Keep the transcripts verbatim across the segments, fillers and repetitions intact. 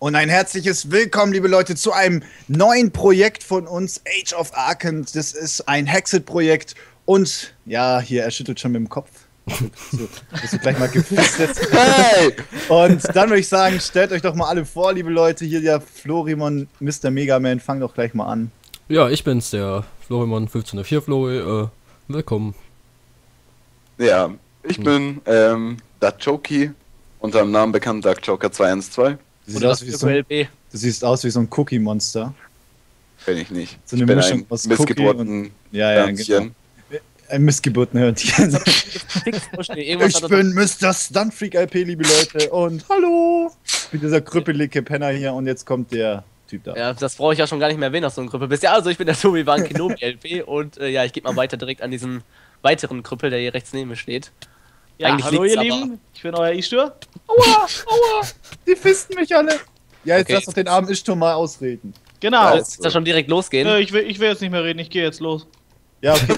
Und ein herzliches Willkommen, liebe Leute, zu einem neuen Projekt von uns, Age of Archon. Das ist ein Hexet-Projekt und ja, hier, er schüttelt schon mit dem Kopf. So, bist du gleich mal gefestet. Hey! Und dann würde ich sagen, stellt euch doch mal alle vor, liebe Leute. Hier der Florimon, Mister Megaman, fang doch gleich mal an. Ja, ich bin's, der Florimon fünfzehnhundertvier Flori. Äh, willkommen. Ja, ich hm. bin ähm, Darkjoki, unter dem Namen bekannt Darkjoker zwei eins zwei. Du siehst, aus wie so ein, du siehst aus wie so ein Cookie-Monster. Bin ich nicht. So eine ich bin Mischung ein aus missgeburten und, ja, ja, genau. Ein missgeburten Hörnchen. Ich bin Mister Stuntfreak L P, liebe Leute. Und hallo! Ich bin dieser krüppelige Penner hier und jetzt kommt der Typ da. Ja, das brauche ich ja schon gar nicht mehr erwähnen, dass du ein Krüppel bist. Ja, also ich bin der Tobi-Wan Kenobi L P und äh, ja, ich gebe mal weiter direkt an diesen weiteren Krüppel, der hier rechts neben mir steht. Ja, Eigentlich hallo ihr aber. Lieben, ich bin euer Ishtür. Aua, aua, die fisten mich alle. Ja, jetzt Okay. lass doch den armen Ishtur mal ausreden. Genau. Ja, jetzt ist ja schon direkt losgehen. Äh, ich, will, ich will jetzt nicht mehr reden, ich gehe jetzt los. Ja, okay.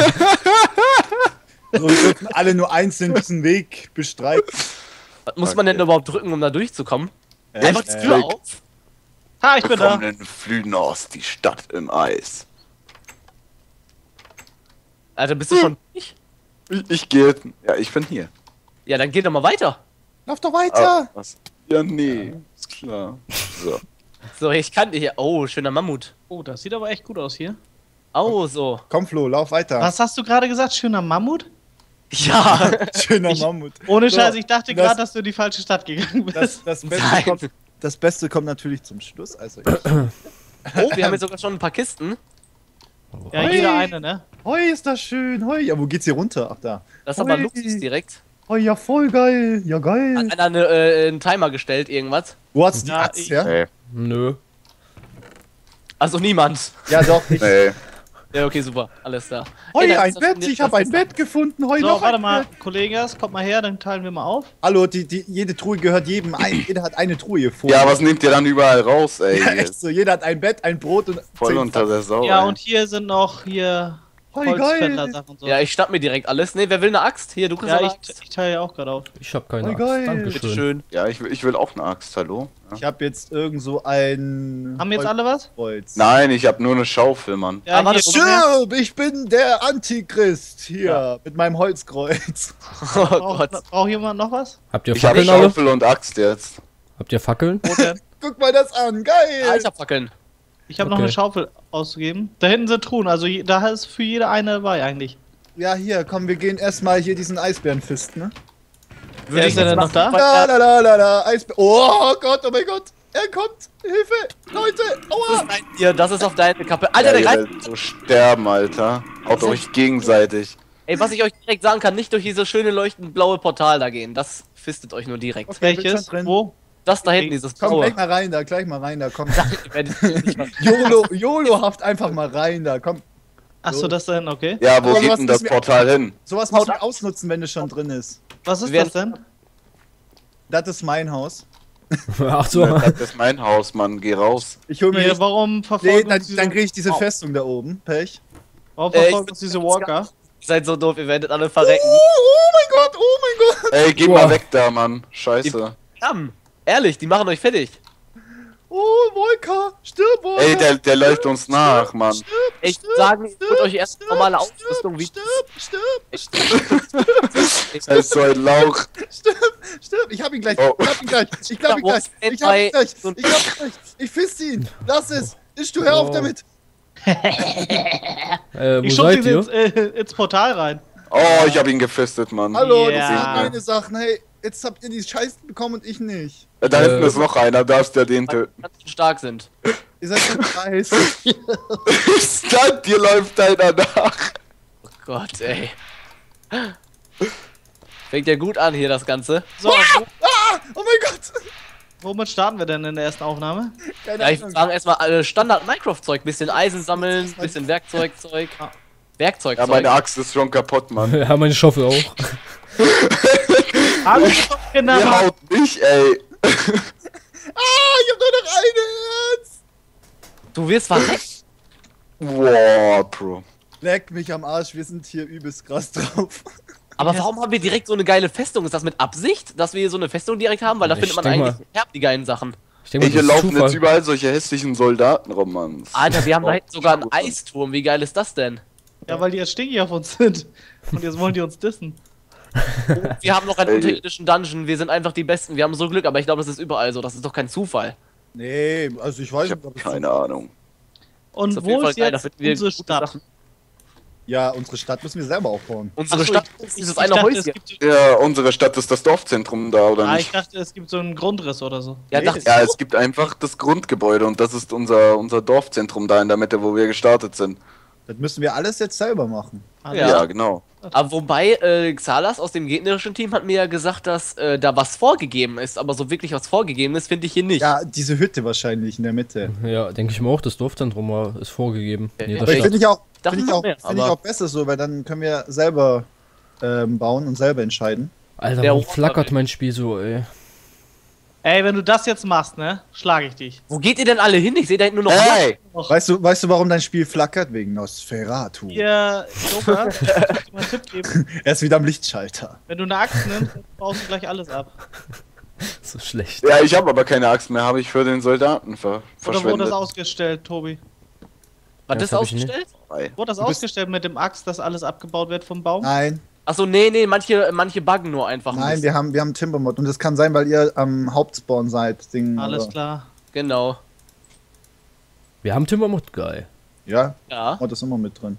So, wir dürfen alle nur einzeln diesen Weg bestreiten. Was muss man denn überhaupt drücken, um da durchzukommen? Echt? Einfach die Tür Äh, auf? Ha, ich bin da. Kommenden Flügen aus die Stadt im Eis. Alter, bist du schon durch? Ich, ich gehe. Ja, ich bin hier. Ja, dann geh doch mal weiter. Lauf doch weiter! Ah, was? Ja, nee, ist klar. So. So, ich kann dich hier. Oh, schöner Mammut. Oh, das sieht aber echt gut aus hier. Oh, so. Komm, Flo, lauf weiter. Was hast du gerade gesagt? Schöner Mammut? Ja. Schöner Ich- Mammut. Ohne So, Scheiß, ich dachte das- gerade, dass du in die falsche Stadt gegangen bist. Das, das, Beste Nein. kommt, das Beste kommt natürlich zum Schluss. Also ich. Oh, wir haben jetzt sogar schon ein paar Kisten. ja, Hoi. jeder eine, ne? Hoi, ist das schön. Hoi. Ja, wo geht's hier runter? Ach, da. Das ist aber Ui. Luxus direkt. Hoi, ja, voll geil. Ja, Hat geil. einer eine, äh, einen Timer gestellt, irgendwas? Wo hast du die Ja, Axt, ich- ja? Nee, Nö. Also niemand. Ja, doch. Ich, nee. Ja, okay, super. Alles da. Hoi, Ey, da ein ist das schon Bett. die- Ich habe das ein ist- Bett gefunden. Hoi, So, noch warte ein mal, Bett. Kollegas, kommt mal her, dann teilen wir mal auf. Hallo, die, die, jede Truhe gehört jedem ein. Jeder hat eine Truhe hier vor. Ja, was nehmt ihr dann überall raus, ey? Ja, echt so. Jeder hat ein Bett, ein Brot und Voll zehn unter der Sau. Ja, ey. und hier sind noch hier Hoi, Holzfäller-Sachen und so. Ja, ich schnapp mir direkt alles. Ne, wer will eine Axt? Hier, du kriegst Ja, eine ich, Axt. ich teile ja auch gerade auf. Ich hab keine Oh, Axt. geil. Dankeschön. Bitteschön. Ja, ich, will- ich will auch eine Axt, hallo? Ja. Ich habe jetzt irgend so ein Haben jetzt alle was? Holz. Nein, ich habe nur eine Schaufel, Mann. Ja, Aber hier, das komm her. Stirb, ich bin der Antichrist hier Ja. mit meinem Holzkreuz. Oh Braucht Gott. braucht jemand noch was? Habt ihr Ich habe Fackeln alle? Schaufel und Axt jetzt. Habt ihr Fackeln? Wo denn? Guck mal das an, geil. Alter Fackeln. Ich habe noch Okay. eine Schaufel auszugeben. Da hinten sind Truhen, also je- da ist für jede eine dabei eigentlich. Ja, hier, komm, wir gehen erstmal hier diesen Eisbären fisten, ne? Wer ist der denn noch da? La la la la la, Eisbär. Oh Gott, oh mein Gott. Er kommt. Hilfe, Leute. Das Aua. ist dein Tier, das ist auf deine Kappe. Alter, Ja, der ihr greift. werdet so sterben, Alter. Haut euch gegenseitig. Ey, was ich euch direkt sagen kann, nicht durch dieses schöne leuchtend blaue Portal da gehen. Das fistet euch nur direkt. Okay, bin Welches? schon drin. Wo? Das da hinten, dieses Komm, blaue. gleich mal rein da, gleich mal rein da, komm. Ihr werdet nicht mal- YOLO, YOLO-haft einfach mal rein da, komm. Achso, das da hinten, okay. Ja, wo Aber geht was denn das ist mir- Portal hin? Sowas muss man ausnutzen, wenn es schon drin ist. Was ist Wir das denn? Das ist mein Haus. Ach so. Das ist mein Haus, Mann. Geh raus. Ich hol mir Hier, nicht. warum Nee, verfolgen dann, uns diese, dann kriege ich diese Oh. Festung da oben. Pech. warum Äh, ich verfolgen bin uns diese ganz Walker? Ihr seid so doof, ihr werdet alle Oh, verrecken. oh mein Gott, oh mein Gott. Ey, geh Boah. mal weg da, Mann. Scheiße. Verdammt. Ehrlich, die machen euch fertig. Oh, Volker, stirb, Volker. Ey, der, der läuft uns nach, Mann. Stirb, Ich stirb, würde sagen, stirb, holt euch erst stirb, normale stirb, Ausrüstung wie. Stirb, stirb, stirb, Er ist so ein Lauch. stirb, stirb. Ich hab ihn gleich, Oh. ich hab ihn gleich, ich glaub ihn Da gleich, muss ich hab ihn ein- gleich, ich hab ihn gleich. Ich fist ihn, lass es. Ist du, hör auf Oh. damit. Äh, wo Ich schub seid sie ihr? ins, äh, ins Portal rein. Oh, ich hab ihn gefistet, Mann. Hallo, Ja. das sind meine Sachen. Hey, jetzt habt ihr die Scheiße bekommen und ich nicht. Da hinten Äh. ist noch einer, darfst du den töten. Ganz schön stark sind. Ihr seid so dreist. Stunt, dir läuft einer nach. Oh Gott, ey. Fängt ja gut an hier das Ganze. So, wo, Ah, oh mein Gott. womit starten wir denn in der ersten Aufnahme? Keine Ja, ich Ahnung. würde sagen, erstmal äh, Standard-Minecraft-Zeug. Bisschen Eisen sammeln, bisschen Werkzeugzeug. Ah. Werkzeugzeug. Ja, meine Axt ist schon kaputt, Mann. Ja, meine Schaufel auch. Hallo, Kinder! Ihr haut mich, ey. Ah, ich hab nur noch ein Herz. Du wirst verreckt. Wow, Bro. Leck mich am Arsch, wir sind hier übelst krass drauf. Aber warum haben wir direkt so eine geile Festung? Ist das mit Absicht, dass wir hier so eine Festung direkt haben? Weil da Ich findet man denk eigentlich mal- herb die geilen Sachen. Ich denke Ey, mal, hier das ist laufen Zufall. jetzt überall solche hässlichen Soldaten rum, Mann. Alter, wir haben da hinten sogar einen Gut. Eisturm. Wie geil ist das denn? Ja, weil die jetzt stinkig auf uns sind. Und jetzt wollen die uns dissen. Wir haben noch einen Ey. unterirdischen Dungeon. Wir sind einfach die Besten. Wir haben so Glück, aber ich glaube, das ist überall so. Das ist doch kein Zufall. Nee, also ich weiß Ich nicht, ob hab es keine Ahnung. Und Ist auf jeden wo Fall ist geil, da jetzt finden wir unsere gute Stadt? Sachen. Ja, unsere Stadt müssen wir selber aufbauen. Unsere Ach so, Stadt ich- ist ich- dieses ich eine dachte, es Häuschen. gibt so- Ja, unsere Stadt ist das Dorfzentrum da, oder Ah, ich nicht? dachte, es gibt so einen Grundriss oder so. Ja, Nee. dachte Ja, ich es gibt einfach das Grundgebäude und das ist unser, unser Dorfzentrum da in der Mitte, wo wir gestartet sind. Das müssen wir alles jetzt selber machen. Ah, Ja. Ja, genau. Aber wobei, äh, Xalas aus dem gegnerischen Team hat mir ja gesagt, dass äh, da was vorgegeben ist. Aber so wirklich was vorgegeben ist, finde ich hier nicht. Ja, diese Hütte wahrscheinlich in der Mitte. Ja, denke ich mir auch, das Dorfzentrum war- ist vorgegeben. Ja, Nee, ja. das Aber ich Stadt. finde ich auch, Dachte finde ich noch auch, mehr, finde ich aber- auch besser so, weil dann können wir selber ähm, bauen und selber entscheiden. Alter, Der warum Roboter- flackert mein Spiel so, ey? Ey, wenn du das jetzt machst, ne, schlage ich dich. Wo geht ihr denn alle hin? Ich sehe da hinten nur noch. Hey! Och, Weißt du, weißt du, warum dein Spiel flackert? Wegen Nosferatu. Hier, Joker, ich muss dir mal einen Tipp geben. Er ist wieder am Lichtschalter. Wenn du eine Axt nimmst, dann baust du gleich alles ab. So schlecht. Ja, ich habe aber keine Axt mehr, habe ich für den Soldaten ver Oder wurde verschwendet. das ausgestellt, Tobi? Was Ja, ist das hab ich nicht. ausgestellt? Ei. Wurde das Du bist- ausgestellt mit dem Axt, dass alles abgebaut wird vom Baum? Nein, Achso, nee, nee, manche, manche buggen nur einfach. ein nein, bisschen. wir haben, wir haben Timbermod und das kann sein, weil ihr am Hauptspawn seid. Ding, Alles oder- klar. Genau. Wir haben Timbermod, geil. Ja, Ja. Mod ist immer mit drin.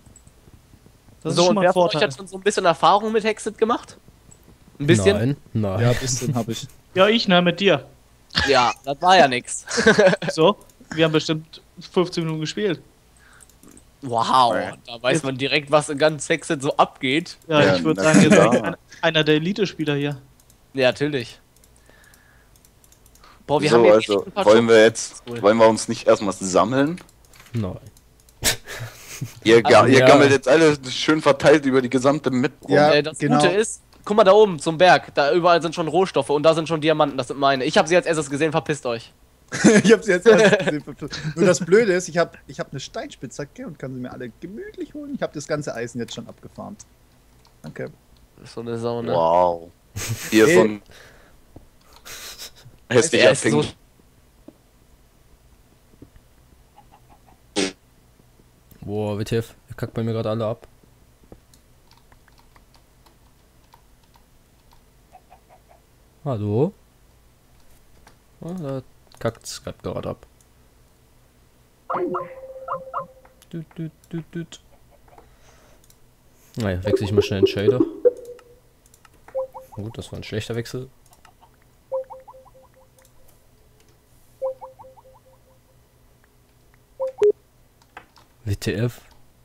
Das so, ist schon und mal wer ein von euch Vorteil. hat schon so ein bisschen Erfahrung mit Hexit gemacht? Ein bisschen? Nein, nein. Ja, ein bisschen habe ich. Ja, ich, ne, mit dir. Ja, das war ja nix. So, wir haben bestimmt fünfzehn Minuten gespielt. Wow, da weiß man direkt, was in ganz Hexit so abgeht. Ja, Ja, ich würde na sagen, ihr klar. seid ein, einer der Elite-Spieler hier. Ja, natürlich. Boah, wir so, haben hier also, echt ein paar wollen wir jetzt, Cool. wollen wir uns nicht erstmal sammeln? Nein. Ihr, ga, Also, ihr ja. gammelt jetzt alle schön verteilt über die gesamte Map rum. Ja, äh, das genau. Gute ist, guck mal da oben zum Berg, da überall sind schon Rohstoffe und da sind schon Diamanten, das sind meine. Ich habe sie als erstes gesehen, verpisst euch. Ich habe sie jetzt erst gesehen. Nur das Blöde ist, ich habe ich hab eine Steinspitzhacke und kann sie mir alle gemütlich holen. Ich habe das ganze Eisen jetzt schon abgefarmt. Danke. Das ist so eine Sau, ne? Wow. Hier ist so ein Er hässlicher ist so, Pink. Boah, W T F, ihr kackt bei mir gerade alle ab. Hallo? Ah, da kackt Skype gerade ab. Düt, düt, düt, düt. Naja, wechsle ich mal schnell den Shader. Gut, das war ein schlechter Wechsel. W T F.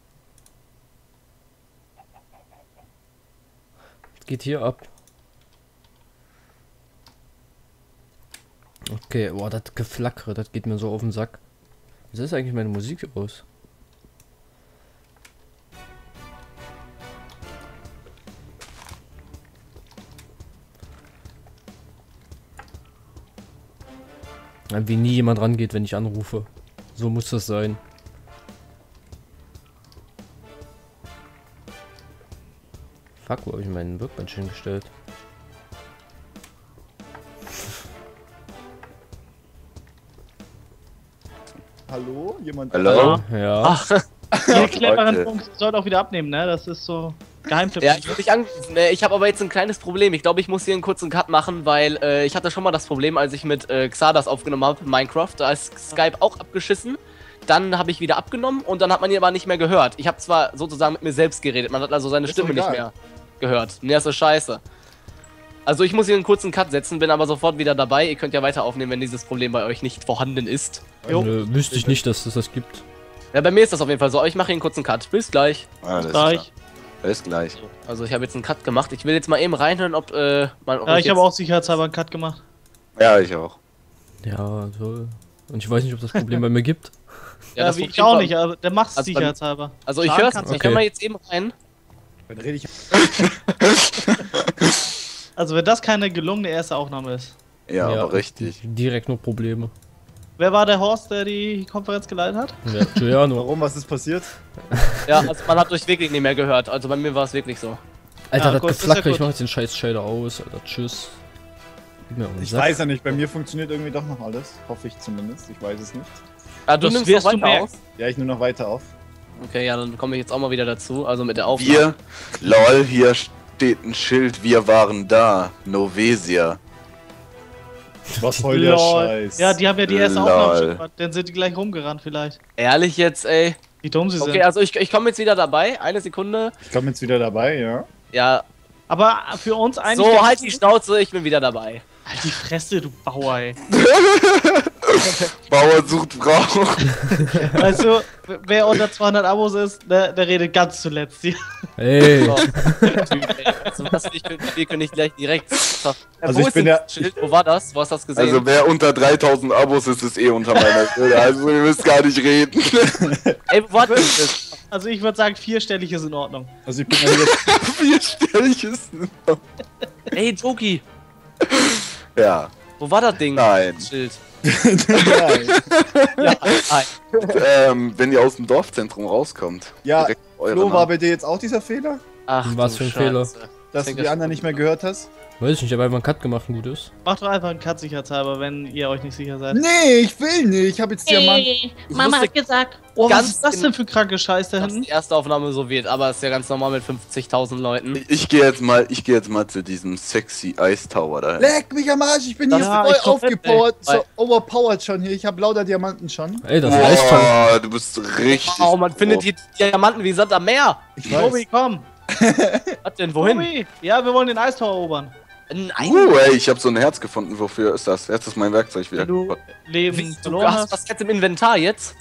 Was geht hier ab? Okay, boah, das Geflackere, das geht mir so auf den Sack. Wieso ist eigentlich meine Musik aus? Wie nie jemand rangeht, wenn ich anrufe. So muss das sein. Fuck, wo habe ich meinen Workbench hingestellt? Hallo? Jemand? Hallo? Ja. ach, Ihr cleveren Leute. Punkt sollt auch wieder abnehmen, ne? Das ist so Geheimtipp. ja, ich würde dich anrufen. ne? Ich habe aber jetzt ein kleines Problem. Ich glaube, ich muss hier einen kurzen Cut machen, weil äh, ich hatte schon mal das Problem, als ich mit äh, Xardas aufgenommen habe, Minecraft. Da ist Skype auch abgeschissen. Dann habe ich wieder abgenommen und dann hat man ihn aber nicht mehr gehört. Ich habe zwar sozusagen mit mir selbst geredet, man hat also seine Ist Stimme doch nicht egal. mehr gehört. Nee, das ist scheiße. Also ich muss hier einen kurzen Cut setzen, bin aber sofort wieder dabei. Ihr könnt ja weiter aufnehmen, wenn dieses Problem bei euch nicht vorhanden ist. Jo. Nö, wüsste ich nicht, dass es das gibt. Ja, bei mir ist das auf jeden Fall so, aber ich mache hier einen kurzen Cut. Bis gleich. Alles Gleich. klar. Bis gleich. Also ich habe jetzt einen Cut gemacht. Ich will jetzt mal eben reinhören, ob äh, man... ob Ja, ich jetzt- habe auch sicherheitshalber einen Cut gemacht. Ja, ich auch. Ja, toll. Und ich weiß nicht, ob das Problem bei mir gibt. Ja, das wie Problem ich auch war- nicht, aber der macht es Also beim- sicherheitshalber. Also ich Schaden höre kann's ich nicht. hör Okay. mal jetzt eben rein. Dann rede ich. Also wenn das keine gelungene erste Aufnahme ist. Ja, aber richtig. Direkt nur Probleme. Wer war der Horst, der die Konferenz geleitet hat? Ja, Giuliano. Warum? Was ist passiert? Ja, also man hat euch wirklich nicht mehr gehört. Also bei mir war es wirklich so. Alter, Ja, das gut, ist ja Geflackere, ich gut. mach jetzt den scheiß Shader aus, Alter, tschüss. Gib mir auch einen Ich Sack. weiß ja nicht, bei mir funktioniert irgendwie doch noch alles. Hoffe ich zumindest, ich weiß es nicht. Ah, du Das nimmst wirst noch du weiter merken. auf? Ja, ich nehme noch weiter auf. Okay, ja, dann komme ich jetzt auch mal wieder dazu. Also mit der Aufnahme. Wir, lol, hier steht ein Schild, wir waren da. Novesia. Was voll der Lol. Scheiß. Ja, die haben ja die erste Lol. Aufnahme schon gemacht. Dann sind die gleich rumgerannt vielleicht. Ehrlich jetzt, ey. Wie dumm sie Okay, sind. also ich, ich komme jetzt wieder dabei. Eine Sekunde. Ich komme jetzt wieder dabei, ja. Ja. Aber für uns eigentlich... So, halt die Schnauze, ich bin wieder dabei. Halt die Fresse, du Bauer, ey. Bauer sucht Frau. Weißt du, wer unter zweihundert Abos ist, der, der redet ganz zuletzt hier. Ey, So. Typ, ey. Also, was ich können, wir können nicht gleich direkt. Äh, Also wo ich ist bin denn der- das Schild? Wo war das? Wo hast du das gesehen? Also wer unter dreitausend Abos ist, ist eh unter meiner Bilder. Also ihr müsst gar nicht reden. Ey, wo war das? Also ich würde sagen, vierstellig ist in Ordnung. Also ich bin ja jetzt. Vierstelliges. Ey, Joki. Ja, Wo war das Ding? nein. Das Schild. Nein. Ja, nein. Ähm, wenn ihr aus dem Dorfzentrum rauskommt. Ja, direkt eure Flo, war Namen. bei dir jetzt auch dieser Fehler? Ach, Was du für ein Scheiße. Fehler? Dass du Denke die schon. anderen nicht mehr gehört hast? weiß ich nicht, ich habe einfach einen Cut gemacht, ein gutes. Macht doch einfach einen Cut sicherheitshalber, wenn ihr euch nicht sicher seid. Nee, ich will nicht. Ich habe jetzt Diamant. Hey, Ich Mama wusste hat gesagt. Oh, was ganz ist das denn für kranke Scheiß da Dass hinten? die erste Aufnahme so wird, aber ist ja ganz normal mit fünfzigtausend Leuten. Ich, ich gehe jetzt mal, ich gehe jetzt mal zu diesem sexy Ice Tower da. Leck mich am Arsch, ich bin hier Ja, voll ich komm mit, aufgepowert, ey. so overpowered schon hier. Ich habe lauter Diamanten schon. Ey, das ist Eistower. Boah, du bist richtig. Oh, man findet hier Diamanten wie Sand am Meer. Ich Tobi, komm. Was denn, wohin? Tobi. Ja, wir wollen den Eistor erobern. Nein. Uh, ey, ich habe so ein Herz gefunden. Wofür ist das? Jetzt ist mein Werkzeug wieder Wenn du kaputt. Leben Wie, du verloren hast hast. was jetzt im Inventar jetzt?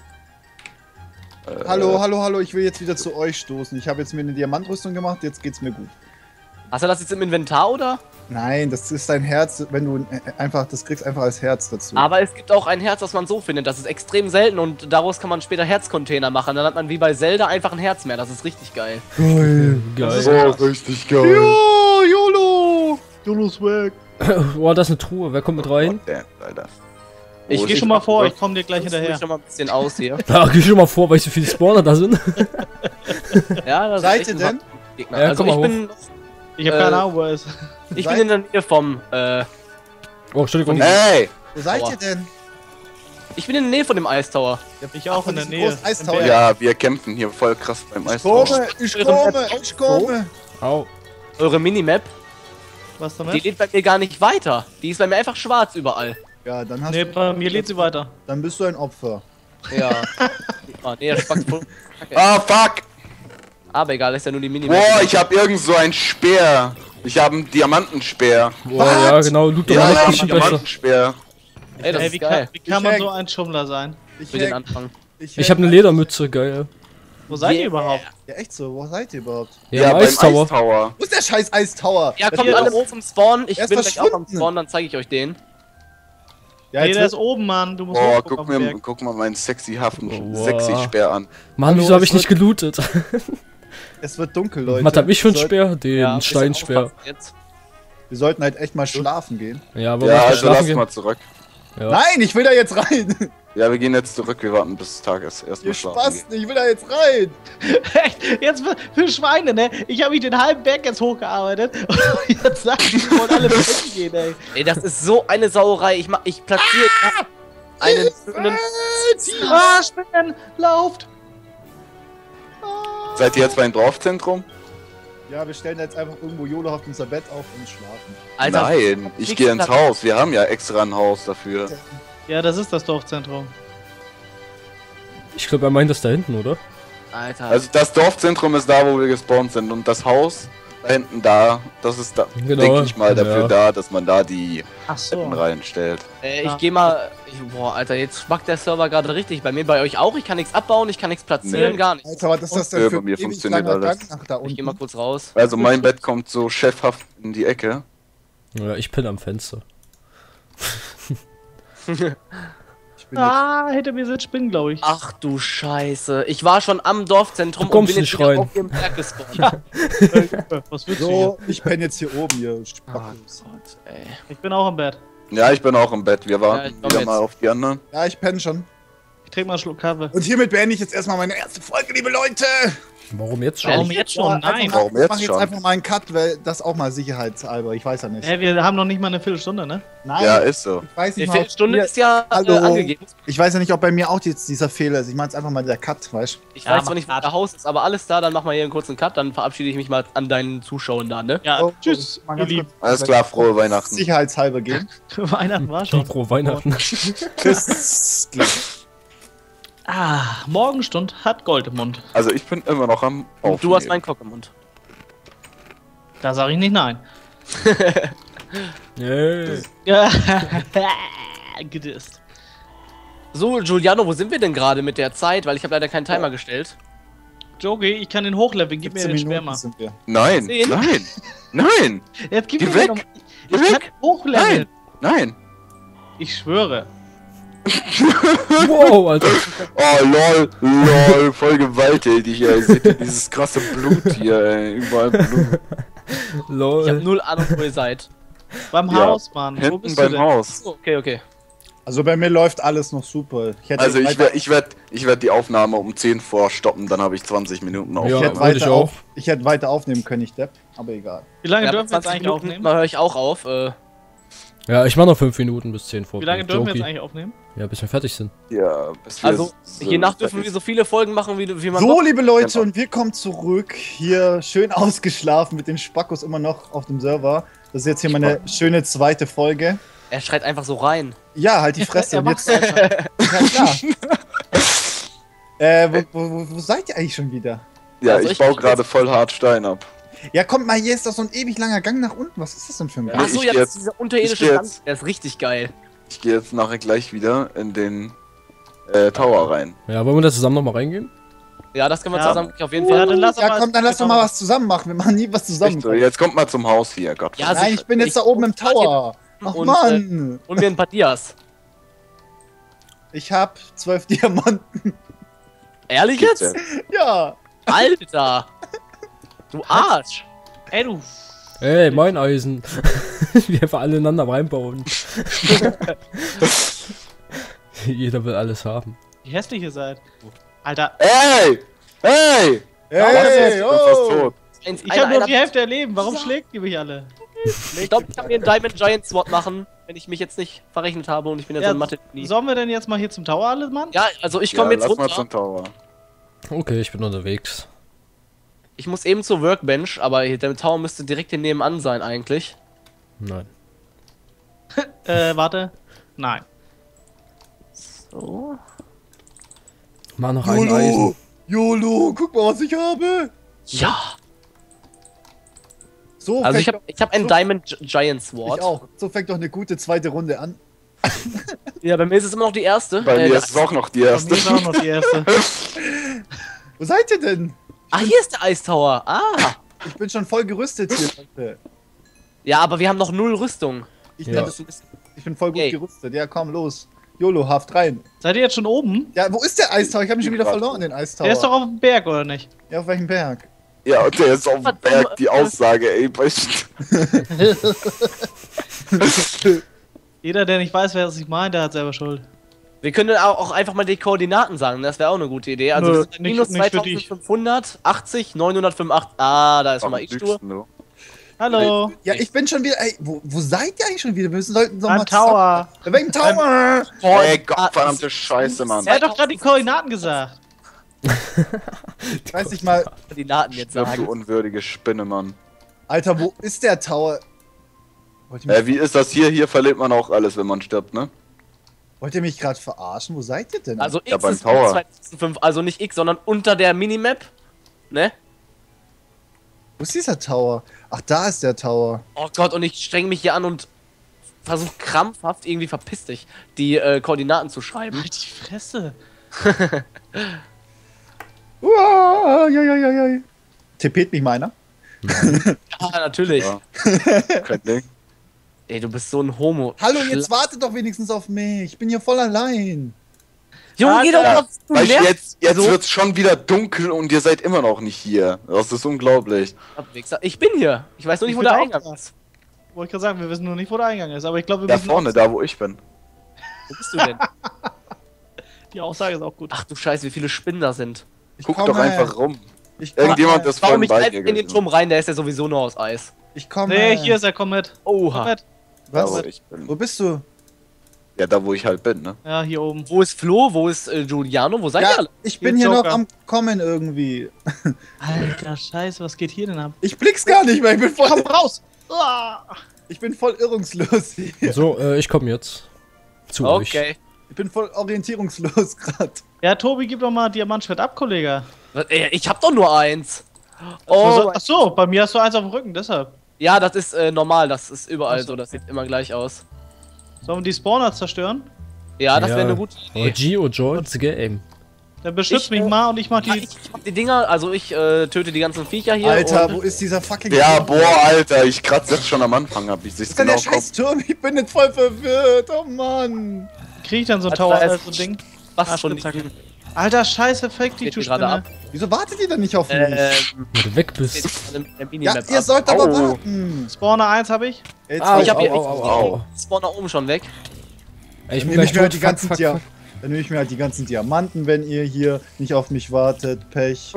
Äh, Hallo, hallo, hallo, ich will jetzt wieder zu euch stoßen. Ich habe jetzt mir eine Diamantrüstung gemacht, jetzt geht's mir gut. Hast du das jetzt im Inventar oder? Nein, das ist dein Herz, wenn du äh, einfach, das kriegst einfach als Herz dazu. Aber es gibt auch ein Herz, das man so findet. Das ist extrem selten und daraus kann man später Herzcontainer machen. Dann hat man wie bei Zelda einfach ein Herz mehr. Das ist richtig geil. Geil. Geil. Oh, richtig geil. Jo, YOLO! YOLO's weg. Boah, das ist eine Truhe. Wer kommt mit rein? Damn, Alter. Ich Wo Geh ist schon die- mal vor, ich komm dir gleich Ich hinterher. schon mal ein bisschen aus hier. Da geh schon mal vor, weißt du, wie viele Spawner da sind? Ja, das Seid ist ihr echt ein denn? Gegner. Ja, also komm ich mal bin, Ich hab Äh, keine Ahnung, wo er ist. ich Seid- bin in der Nähe vom, äh, Oh, Entschuldigung. Hey! Wo seid Aua. ihr denn? ich bin in der Nähe von dem Ice Tower. Ich auch Ach, in der von diesem Nähe. großen Eistower. Im Ja, wir kämpfen hier voll krass beim Ich Eis Tower. komme, ich komme, ich komme. Au. Eure Minimap, Was die damit? lädt bei mir gar nicht weiter. Die ist bei mir einfach schwarz überall. Ja, dann hast Nee, du, bei mir lädt sie weiter. dann bist du ein Opfer. Ja. Ah, nee, der spackt voll. Ah, fuck! Aber egal, ist ja nur die Minimap. Boah, ich hab irgend so ein Speer. Ich hab einen Diamantenspeer. Boah, ja, genau. Loot doch Ja, mal ich hab richtig einen besser. Diamantenspeer. Ey, das Ey, ist wie, geil. kann, wie kann Ich man hack- so ein Schummler sein? Ich Für den hack- Anfang. Ich habe eine Ledermütze, geil. Wo seid ihr Yeah. überhaupt? Ja, echt so, wo seid ihr überhaupt? Ja, im beim Eistower. Eistower. Wo ist der scheiß Eistower? Ja, Das kommt geht alle auch- hoch zum Spawn. Ich Er ist bin gleich auch am verschwunden. Spawn, dann zeige ich euch den. Ja, Nee, jetzt der ist wird, oben, Mann. Du musst Boah, hochgucken guck auf den mir, Berg. guck mal meinen sexy Hafen, Boah. sexy Speer an. Mann, Hallo, wieso habe es ich nicht wird- gelootet? es wird dunkel, Leute. Was hab ich für einen Wir sollten- Speer? Den Ja, Steinspeer. bisschen aufpassen jetzt. Wir sollten halt echt mal schlafen gehen. Ja, aber Ja, wollt ihr also schlafen lass gehen? mal zurück. Ja. Nein, ich will da jetzt rein. Ja, wir gehen jetzt zurück, wir warten bis Tag ist. Ihr Erstmal schlafen. Spasten, ich will da jetzt rein. Echt? Jetzt für, für Schweine, ne? Ich habe mich den halben Berg jetzt hochgearbeitet und jetzt sagen die, die wollen alle pennen gehen, ey. Ey, das ist so eine Sauerei. Ich, mach, ich platziere einen schönen. Ah, Spinnen! Lauft! Seid ihr jetzt beim Dorfzentrum? Ja, wir stellen da jetzt einfach irgendwo YOLO-haft unser Bett auf und schlafen. Alter, Nein, ich gehe ins Haus. Wir haben ja extra ein Haus dafür. Ja, das ist das Dorfzentrum. Ich glaube, er meint das da hinten, oder? Alter. Also das Dorfzentrum ist da, wo wir gespawnt sind. Und das Haus da hinten da, das ist da, Genau, denke ich mal, dafür ja. da, dass man da die Ach so. Betten reinstellt. äh, ich Ja. gehe mal. Ich, boah, Alter, jetzt spackt der Server gerade richtig. Bei mir, bei euch auch. Ich kann nichts abbauen, ich kann nichts platzieren, Nee. gar nichts. Alter, was ist das denn Ja, für bei mir ein ewig funktioniert langer alles. Gang nach da Ich gehe mal unten? kurz raus. Also mein Bett kommt so chefhaft in die Ecke. Ja, ich penne am Fenster. Ich bin jetzt, Ah, hinter mir sind Spinnen, glaube ich. Ach du Scheiße. Ich war schon am Dorfzentrum Du kommst und bin nicht jetzt wieder rein. auf dem Berg gespawnt. Ja. Was willst du so, ich penne jetzt hier oben, hier. Oh Spackos. Gott, ey. hier? Ich bin auch im Bett. Ja, ich bin auch im Bett. Wir Ja, warten ich komm wieder jetzt. mal auf die anderen. Ja, ich penne schon. Ich trinke mal einen Schluck Kaffee. Und hiermit beende ich jetzt erstmal meine erste Folge, liebe Leute. Warum jetzt schon? Warum jetzt schon? Ja, Nein. einfach mal- Warum ich jetzt mach jetzt schon? einfach mal einen Cut, weil das auch mal sicherheitshalber, ich weiß ja nicht. Hä, wir haben noch nicht mal eine Viertelstunde, ne? Nein, Ja, ist so. ich weiß Die nicht mal, ob Viertelstunde hier- ist ja äh, Hallo. angegeben. Ich weiß ja nicht, ob bei mir auch jetzt dieser Fehler ist. Ich mach jetzt einfach mal der Cut, weißt du? Ich Ja, weiß mach zwar nicht, wo Cut. der Haus ist, aber alles da, dann machen wir hier einen kurzen Cut, dann verabschiede ich mich mal an deinen Zuschauern da, ne? Ja, Oh, tschüss, mal ihr ganz Lieben. kurz- Alles klar, frohe Weihnachten. Sicherheitshalber gehen. Weihnachten war schon. Frohe Weihnachten. Tschüss. Ah, Morgenstund hat Gold im Mund. Also ich bin immer noch am Und du hast Aufnehmen. meinen Cock im Mund. Da sage ich nicht nein. Yay. Ja, gedisst. So, Giuliano, wo sind wir denn gerade mit der Zeit? Weil ich habe leider keinen Timer gestellt. Jogi, ich kann den hochleveln, gib mir siebzehn den Minuten Schwärmer. sind wir. Nein, Zehn? nein, nein, Jetzt gib Geh mir weg. den noch- Geh Ich kann weg. den hochleveln. nein. Ich schwöre. Wow, Alter. Oh lol, lol, voll gewalttätig, ey. Seht ihr dieses krasse Blut hier, ey. Überall Blut. Ich habe Lol. null Ahnung, wo ihr seid. Beim Ja, Haus, Mann. Wo Hinten bist du beim denn? Haus. So, okay, okay. Also bei mir läuft alles noch super. Ich hätte Also ich weiter- werde ich werd, ich werd die Aufnahme um zehn vorstoppen, dann habe ich zwanzig Minuten auf. ich Ja, hätte würde ich weiter auch. auf, ich hätte weiter aufnehmen können, ich Depp. Aber egal. Wie lange Ja, dürfen wir jetzt zwanzig eigentlich Minuten, aufnehmen? Mal höre ich auch auf. Äh, Ja, ich mach noch fünf Minuten bis zehn vor. Wie lange dürfen wir Joki. jetzt eigentlich aufnehmen? Ja, bis wir fertig sind. Ja, bis wir also, s- je nach dürfen wir so viele Folgen machen, wie, wie man So, Bock- liebe Leute, Genau. und wir kommen zurück. Hier schön ausgeschlafen mit den Spackos immer noch auf dem Server. Das ist jetzt hier meine schöne zweite Folge. Er schreit einfach so rein. Ja, halt die Fresse. Er Und macht's jetzt, einfach. ja, klar. äh, wo, wo, wo, wo seid ihr eigentlich schon wieder? Ja, Also ich, ich- baue gerade voll hart Stein ab. Ja, kommt mal, hier ist doch so ein ewig langer Gang nach unten. Was ist das denn für ein Gang? Ja. Achso, ich ja, geh das ist jetzt- dieser ich unterirdische geh Gang. jetzt- Der ist richtig geil. Ich gehe jetzt nachher gleich wieder in den äh, Tower rein. Ja, wollen wir da zusammen nochmal reingehen? Ja, das können wir Ja. zusammen auf jeden Ja, Fall. dann lass doch Ja, mal- komm, dann lass doch mal was zusammen machen. Wir machen nie was zusammen. Echt so, jetzt kommt mal zum Haus hier, Gott. Ja, also Nein, ich bin jetzt ich- da oben im Tower. Ach und, Mann. Und mir ein paar Dias. Ich hab zwölf Diamanten. Ehrlich Geht's jetzt? Ja. Alter! Du Arsch! Ey, du. Ey, mein Eisen. Wir einfach alle ineinander reinbauen. Jeder will alles haben. Wie hässlich ihr seid. Alter, Ey! Hey! Hey, ich bin fast oh. tot. Eins, ich einer- habe nur einer- die Hälfte erleben. Warum schlägt ihr mich alle? Ich glaube, ich kann mir einen Diamond Giant Sword machen, wenn ich mich jetzt nicht verrechnet habe und ich bin jetzt Ja, so ein mathe -Genie. Sollen wir denn jetzt mal hier zum Tower alle, Mann? Ja, also ich komme Ja, jetzt lass mal runter. zum Tower. Okay, ich bin unterwegs. Ich muss eben zur Workbench, aber hier- der Tower müsste direkt hier nebenan sein eigentlich. Nein. Äh, warte. Nein. So. Mach noch ein YOLO. Eisen. YOLO, guck mal, was ich habe. Ja! So Also ich fängt habe ich hab einen so- Diamond Gi- Giant doch- Sword. ich auch. So fängt doch eine gute zweite Runde an. Ja, bei mir ist es immer noch die erste. Bei Äh, mir ist es auch noch die Bei erste. mir ist auch noch die erste. Wo seid ihr denn? Ah, hier ist der Ice Tower. Ah! Ich bin schon voll gerüstet hier, Leute. Ja, aber wir haben noch null Rüstung. Ich, Ja. bin, ich bin voll gut Yay. gerüstet. Ja, komm, los. YOLO, Haft rein. Seid ihr jetzt schon oben? Ja, wo ist der Eistower? Ich habe mich schon wieder verloren, den Eistower. Der ist doch auf dem Berg, oder nicht? Ja, auf welchem Berg? Ja, und der ist auf dem Berg, die Aussage, ey. weißt Jeder, der nicht weiß, wer es sich meint, der hat selber Schuld. Wir können auch, auch einfach mal die Koordinaten sagen, das wäre auch eine gute Idee. Also Nö, wir sind nicht- minus nicht für dich. zweitausendfünfhundert, achtzig, neunhundertfünfundachtzig. Ah, da ist du? schon mal ich stur. Hallo. Ja, ich bin schon wieder. Ey, wo, wo seid ihr eigentlich schon wieder? Wir müssen sollten doch Beim mal Tower. zusammen- Welchen Tower? Ey, Ah, Gottverdammte Scheiße, Mann. Er hat doch gerade die Koordinaten gesagt. Ich weiß nicht mal. Koordinaten jetzt Stirb, du sagen. unwürdige Spinne, Mann. Alter, wo ist der Tower? Wollt ihr mich, Äh, wie ist das hier? Hier verliert man auch alles, wenn man stirbt, ne? wollt ihr mich gerade verarschen? Wo seid ihr denn? Also Ja, X beim ist Tower. zweitausendfünf, also nicht X, sondern unter der Minimap. Ne? Wo ist dieser Tower? Ach, da ist der Tower. Oh Gott, und ich streng mich hier an und versuche krampfhaft irgendwie verpiss dich, die äh, Koordinaten zu schreiben. Halt die Fresse. Uah, ja, ja, ja, ja. Tippet mich meiner. Ja, natürlich. Ja. Kein Ding. Ey, du bist so ein Homo. Hallo, Schla- jetzt wartet doch wenigstens auf mich. Ich bin hier voll allein. Junge, geh doch Ja, mal. Du weißt du, nervst jetzt, jetzt so. wird's schon wieder dunkel und ihr seid immer noch nicht hier. Das ist unglaublich. Wichser. Ich bin hier. Ich weiß nur nicht, Ich wo bin der auch Eingang da. ist. Wollte ich gerade sagen, wir wissen nur nicht, wo der Eingang ist. Aber ich glaube, wir Da wissen vorne, auch- da wo ich bin. Wo bist du denn? Die Aussage ist auch gut. Ach du Scheiße, wie viele Spinnen da sind. Ich Guck komm doch her. einfach rum. Ich komm, Irgendjemand äh, ist Warum vorhin mich bei einfach dir in den gewesen. Turm rein, der ist ja sowieso nur aus Eis. Ich komme. Nee, hier ist er, komm mit. Komm Oha. mit. Da, Was? wo ich bin. Wo bist du? Ja, da wo ich halt bin, ne? Ja, hier oben. Wo ist Flo? Wo ist äh, Giuliano? Wo seid ihr Ja, alle? ich bin Hier hier noch Joker. am Kommen irgendwie. Alter Scheiße, was geht hier denn ab? Ich blick's gar nicht mehr. Ich bin voll, Komm raus! Ah. ich bin voll irrungslos hier. So, äh, ich komme jetzt. Zu euch. Okay. Ich bin voll orientierungslos gerade. Ja, Tobi, gib doch mal Diamantschwert ab, Kollege. Was, ey, ich hab doch nur eins. Oh, Oh, ach so, bei mir hast du eins auf dem Rücken, deshalb. ja, das ist äh, normal. Das ist überall Ach so. so. Das sieht immer gleich aus. Sollen wir die Spawner zerstören? Ja, das Ja. wäre eine gute Oh, Idee. Gio, Jones Game. Dann beschütz Ich, mich äh, mal und ich mach Ja, die. ich, ich mach die Dinger, also ich äh, töte die ganzen Viecher hier. Alter, und wo ist dieser fucking Ja, Turm? boah, Alter, ich kratze jetzt schon am Anfang ab. Ich Was seh's ist denn genau der scheiß Turm? Ich bin jetzt voll verwirrt. Oh Mann. Krieg ich dann so ein Alter, Tower, da äh, ist- so ein Ding? was Ah, von Spitzhacke. diesen, Alter, scheiße, fake die Geht die Spinne. gerade ab? Wieso wartet ihr denn nicht auf mich? äh, Wenn du weg bist. der ja, Minimap ihr ab. sollt aber Au. warten. Spawner eins habe ich. Jetzt Au, Ich hab hier au, au, au, au. Spawn da oben schon weg. Ey, ich Dann bin nehme ich gleich mir halt tot. die Fuck, ganzen fuck, Dia fuck. Dann nehme ich mir halt die ganzen Diamanten, wenn ihr hier nicht auf mich wartet. Pech.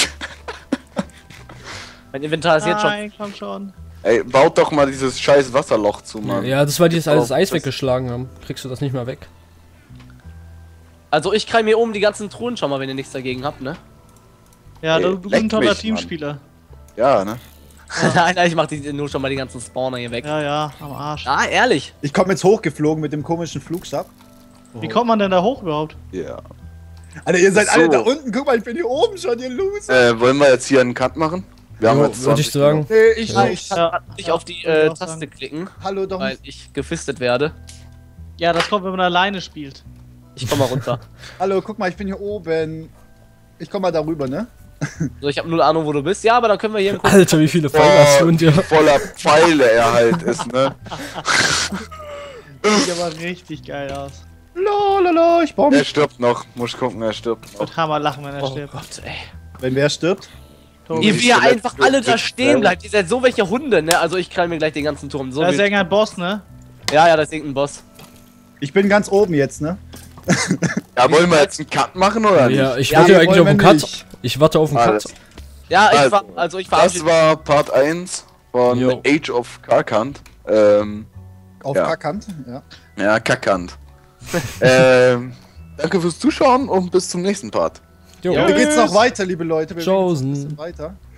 Mein Inventar ist jetzt schon. Nein, komm schon. Ey, baut doch mal dieses scheiß Wasserloch zu, Mann. Ja, das war die das alles Oh, Eis das- weggeschlagen haben. Kriegst du das nicht mehr weg? Also ich kreim hier oben die ganzen Truhen schon mal, wenn ihr nichts dagegen habt, ne? Ja, Ey, du, du bist leck ein toller mich, Teamspieler. Ja, ne? nein, nein, ich mach die, nur schon mal die ganzen Spawner hier weg. Ja, ja, am Arsch. Ah, ehrlich. Ich komme jetzt hochgeflogen mit dem komischen Flugstab. Wie kommt man denn da hoch überhaupt? Ja. Alter, ihr seid So. alle da unten. Guck mal, ich bin hier oben schon, ihr Loser. Äh, wollen wir jetzt hier einen Cut machen? Wir haben Jo, jetzt würde ich zwanzig sagen. Nee, ich Ja. nicht. Ja, Nicht ja, auf die würde ich äh, auch Taste sagen. klicken, Hallo, doch weil nicht. ich gefistet werde. Ja, das kommt, wenn man alleine spielt. Ich komm mal runter. Hallo, guck mal, ich bin hier oben. Ich komm mal darüber, ne? So, ich habe null Ahnung, wo du bist. Ja, aber dann können wir hier kurz. Alter, wie viele Pfeile hast du Boah, und dir? voller Pfeile er halt ist, ne? Sieht aber richtig geil aus. Lalala, ich baue Er mich. stirbt noch. Muss gucken, er stirbt noch. Wird Hammer lachen, wenn er Oh stirbt. Gott, ey. Wenn wer stirbt? Tobi. Ihr, wie ihr Skelett einfach wird- alle da wird stehen schnell. bleibt. Ihr seid so welche Hunde, ne? Also ich krall mir gleich den ganzen Turm. So Da ist wild. irgendein Boss, ne? Ja, ja, das ist irgendein Boss. Ich bin ganz oben jetzt, ne? Ja, wollen wir jetzt einen Cut machen oder nicht? Ja, ich Ja, warte nee, eigentlich auf wollen einen wir Cut. nicht. Ich warte auf einen Alles. Cut. Ja, ich Also, war, also ich Das verabschiede. war Part eins von Jo. Age of Karkant. Ähm, Auf Ja. Karkant, ja. ja, Karkant. ähm, danke fürs Zuschauen und bis zum nächsten Part. Jo. Hier geht's noch weiter, liebe Leute. Wir Chosen. gehen jetzt ein bisschen weiter.